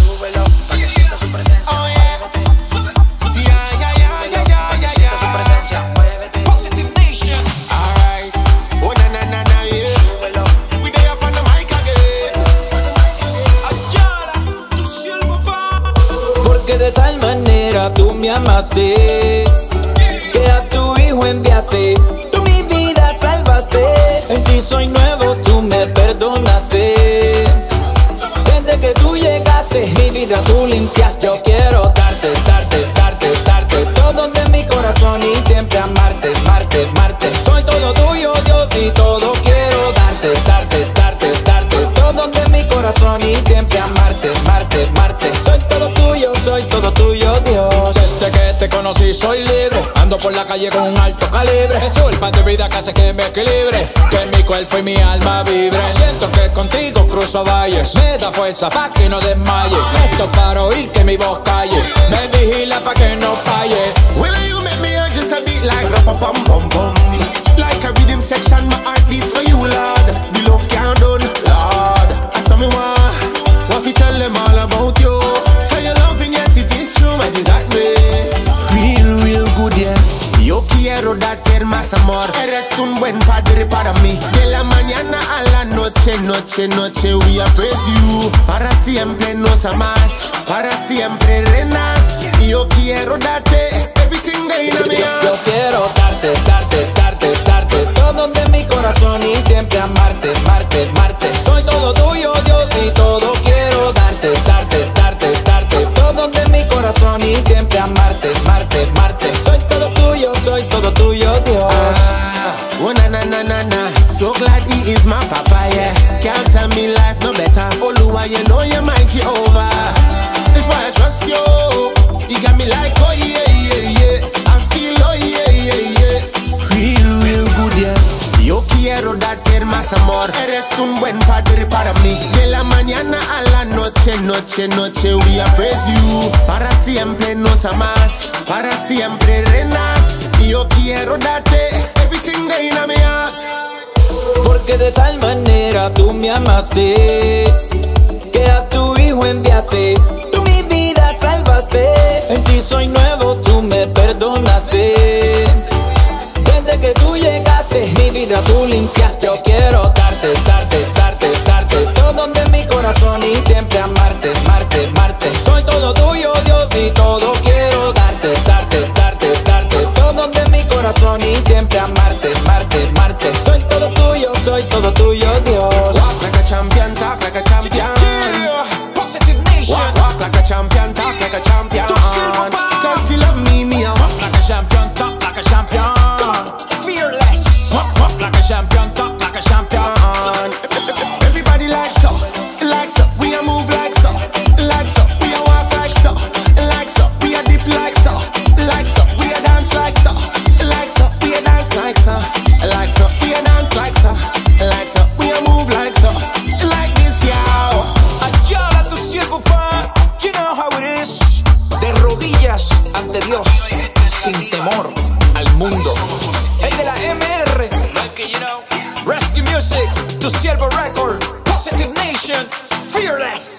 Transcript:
súbelo, pa' que sienta su presencia. Oh, yeah. Muévete. Yeah. Su presencia, muévete. Positive Nation. Alright. Oh, na, yeah. Súbelo. We there up on the mic again. Ayala, tu siervo va. Porque de tal manera tú me amaste, que a tu hijo enviaste, tú mi vida salvaste. En ti soy nuevo, tú me perdonaste. Desde que tú llegaste, mi vida tú limpiaste. Yo quiero darte todo de mi corazón y siempre amarte. Soy todo tuyo, Dios, y todo quiero darte todo de mi corazón y siempre amarte. Soy todo tuyo, Dios. Desde que te conocí soy libre. Ando por la calle con un alto calibre. Jesús, el pan de vida que hace que me equilibre, que mi cuerpo y mi alma vibre. Siento que contigo cruzo valles. Me da fuerza pa' que no desmaye. Esto para oír que mi voz calle. Me vigila pa' que no falle. When you make me hear just a beat like ra-pa-pum-pum-pum. Like a rhythm section, my heart beats for you, Lord. The love can't done, Lord. I saw me want to tell them all about you. How you loving, yes it is true, my you got me. Real good, yeah. Yo quiero darte más amor. Eres un buen padre para mí. De la mañana a la noche, we are praise you. Para siempre nos amas, para siempre reinas. Yo quiero darte everything that in me heart. Yo quiero darte todo de mi corazón y siempre amarte. Soy todo tuyo, Dios, y todo quiero darte todo de mi corazón y siempre amarte. Soy todo tuyo, Dios. Oh na. So glad he is my papa, yeah. Can't tell me life no better. Oluwa, you know you're my Jehovah. That's why I trust you. You got me like, oh yeah. I feel, oh yeah. Real good, yeah. Yo quiero darte más amor. Eres un buen padre para mí. De la mañana a la noche, we are praise you. Para siempre nos amas, para siempre reinas. Yo quiero darte everything that in my heart. Porque de tal manera tú me amaste, que a tu hijo enviaste, tú mi vida salvaste. En ti soy nuevo, tú me perdonaste. Desde que tú llegaste, mi vida tú limpiaste. Yo quiero darte todo de mi corazón y siempre amarte. Soy todo tuyo, Dios, y todo quiero darte todo de mi corazón y siempre amarte. Soy todo tuyo, Dios. Walk like a champion, talk like a champion. Yeah. Positive Nation. Walk like a champion, talk like a champion. Cause you love me, I walk like a champion, talk like a champion. Fearless. Walk like a champion, talk like a champion. Everybody like so, we a move like so, we a walk like so, we a dip like so, we a dance like so, we a dance like so, we a dance like so, we a move like so, like this, yeah. Ayala, tu siervo va. You know how it is. De rodillas ante Dios, sin temor al mundo. El de la MR. Rescue Music, tu siervo record. Positive Nation, fearless.